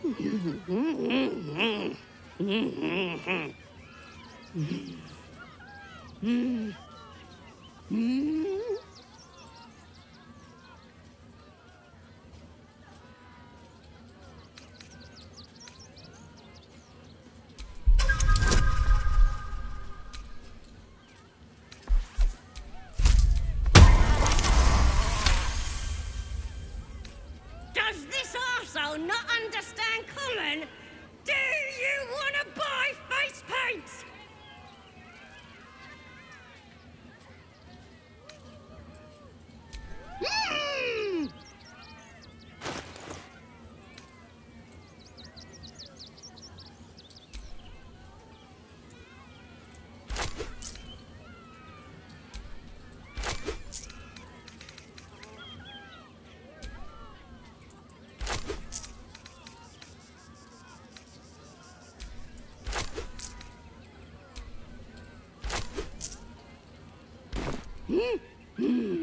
Does this arsehole not understand common? Do you want to buy face paint? Hmm?